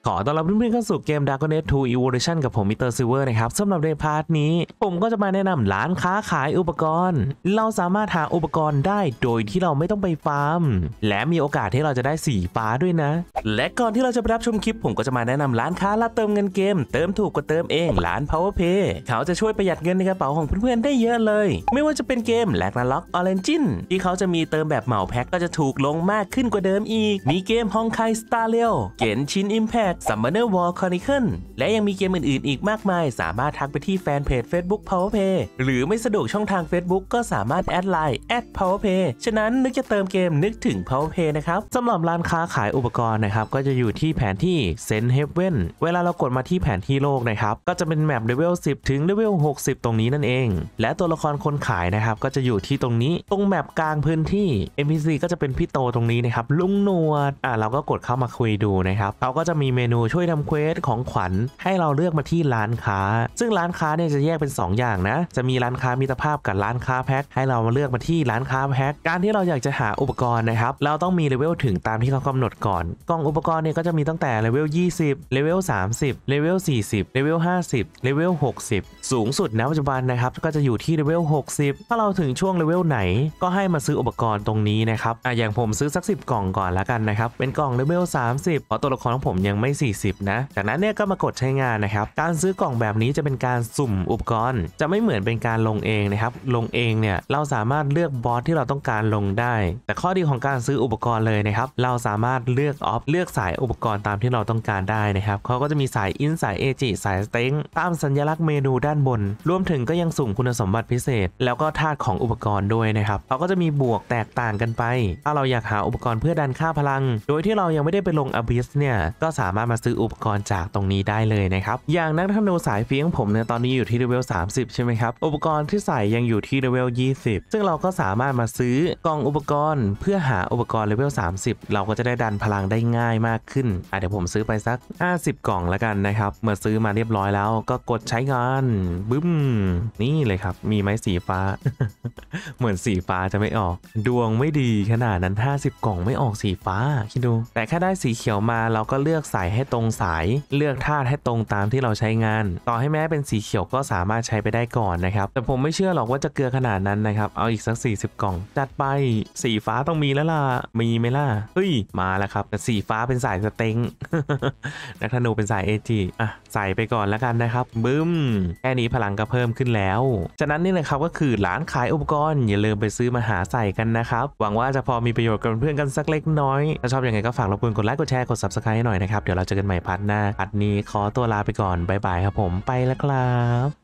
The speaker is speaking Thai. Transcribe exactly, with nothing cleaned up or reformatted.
ขอต้อนรับเพื่อนๆเข้าสู่เกม Dragon Age ทู Evolution กับผมมิสเตอร์ซิลเวอร์นะครับสำหรับในพาร์ทนี้ผมก็จะมาแนะนำร้านค้าขายอุปกรณ์เราสามารถหาอุปกรณ์ได้โดยที่เราไม่ต้องไปฟาร์มและมีโอกาสที่เราจะได้สีฟ้าด้วยนะและก่อนที่เราจะไปรับชมคลิปผมก็จะมาแนะนำร้านค้ารับเติมเงินเกมเติมถูกกว่าเติมเองร้าน PowerPay เขาจะช่วยประหยัดเงินในกระเป๋าของเพื่อนๆได้เยอะเลยไม่ว่าจะเป็นเกม Ragnarok Origins ที่เขาจะมีเติมแบบเหมาแพ็คก็จะถูกลงมากขึ้นกว่าเดิมอีกมีเกม Honkai Star Rail เกนชิน Impact Summoner War Chronicle และยังมีเกมอื่นๆอีกมากมายสามารถทักไปที่แฟนเพจ Facebook PowerPay หรือไม่สะดวกช่องทาง Facebook ก็สามารถแอดไลน์ แอท PowerPay ฉะนั้นนึกจะเติมเกมนึกถึง PowerPay นะครับสำหรับร้านค้าขายอุปกรณ์นะครับก็จะอยู่ที่แผนที่ Saint Haven เวลาเรากดมาที่แผนที่โลกนะครับก็จะเป็นแมปเลเวลสิบถึงเลเวลหกสิบตรงนี้นั่นเองและตัวละครคนขายนะครับก็จะอยู่ที่ตรงนี้ตรงแมปกลางพื้นที่ เอ็น พี ซี ก็จะเป็นพี่โตตรงนี้นะครับลุงหนวดอ่ะเราก็กดเข้ามาคุยดูนะครับเขาก็จะมีเมนูช่วยทำเควสของขวัญให้เราเลือกมาที่ร้านค้าซึ่งร้านค้าเนี่ยจะแยกเป็นสองอย่างนะจะมีร้านค้ามิตรภาพกับร้านค้าแพ็คให้เรามาเลือกมาที่ร้านค้าแพ็คการที่เราอยากจะหาอุปกรณ์นะครับเราต้องมีเลเวลถึงตามที่เขากำหนดก่อนกล่องอุปกรณ์เนี่ยก็จะมีตั้งแต่เลเวลยี่สิบเลเวลสามสิบเลเวลสี่สิบเลเวลห้าสิบเลเวลหกสิบสูงสุดณปัจจุบันนะครับก็จะอยู่ที่เลเวลหกสิบถ้าเราถึงช่วงเลเวลไหนก็ให้มาซื้ออุปกรณ์ตรงนี้นะครับอ่ะอย่างผมซื้อสักสิบกล่องก่อนแล้วกันนะครับเป็นกล่องเลเวลสามสิบเพราะตัวละครของผมยังไม่สี่สิบนะจากนั้นเนี่ยก็มากดใช้งานนะครับการซื้อกล่องแบบนี้จะเป็นการสุ่มอุปกรณ์จะไม่เหมือนเป็นการลงเองนะครับลงเองเนี่ยเราสามารถเลือกบอสที่เราต้องการลงได้แต่ข้อดีของการซื้ออุปกรณ์เลยนะครับเราสามารถเลือกออฟเลือกสายอุปกรณ์ตามที่เราต้องการได้นะครับเขาก็จะมีสายอินสายเอจิสายสเต็งตามสัญลักษณ์เมนูด้านบนรวมถึงก็ยังสุ่มคุณสมบัติพิเศษแล้วก็ธาตุของอุปกรณ์ด้วยนะครับเขาก็จะมีบวกแตกต่างกันไปถ้าเราอยากหาอุปกรณ์เพื่อดันค่าพลังโดยที่เรายังไม่ได้ไปลงอบิสเนี่ยก็สามารถมาซื้ออุปกรณ์จากตรงนี้ได้เลยนะครับอย่างนักธนูสายเฟี้ยงผมเนี่ยตอนนี้อยู่ที่เลเวลสามสิบใช่ไหมครับอุปกรณ์ที่ใส่ยังอยู่ที่เลเวลยี่สิบซึ่งเราก็สามารถมาซื้อกล่องอุปกรณ์เพื่อหาอุปกรณ์เลเวลสามสิบเราก็จะได้ดันพลังได้ง่ายมากขึ้นอ่ะเดี๋ยวผมซื้อไปสักห้าสิบกล่องแล้วกันนะครับเมื่อซื้อมาเรียบร้อยแล้วก็กดใช้งานบึ้มนี่เลยครับมีไม้สีฟ้า เหมือนสีฟ้าจะไม่ออกดวงไม่ดีขนาดนั้นห้าสิบกล่องไม่ออกสีฟ้าคิดดูแต่แค่ได้สีเขียวมาเราก็เลือกใส่ให้ตรงสายเลือกธาตุให้ตรงตามที่เราใช้งานต่อให้แม้เป็นสีเขียวก็สามารถใช้ไปได้ก่อนนะครับแต่ผมไม่เชื่อหรอกว่าจะเกลือขนาดนั้นนะครับเอาอีกสักสี่สิบกล่องจัดไปสีฟ้าต้องมีแล้วล่ะมีไหมล่ะเฮ้ยมาแล้วครับแต่สีฟ้าเป็นสายสเต็ง นักธนูเป็นสายเอจีอ่ะใส่ไปก่อนแล้วกันนะครับบึ้มแค่นี้พลังก็เพิ่มขึ้นแล้วฉะนั้นนี่นะครับก็คือร้านขายอุปกรณ์อย่าลืมไปซื้อมาหาใส่กันนะครับหวังว่าจะพอมีประโยชน์กับเพื่อนกันสักเล็กน้อยถ้าชอบยังไงก็ฝากรบกวนกดไลค์กดแชร์กด ซับสไครบ์ ให้หน่อยนะครับเดี๋ยวเราเจอกันใหม่พาร์ทหน้าพาร์ทนี้ขอตัวลาไปก่อนบ๊ายบายครับผมไปแล้วครับ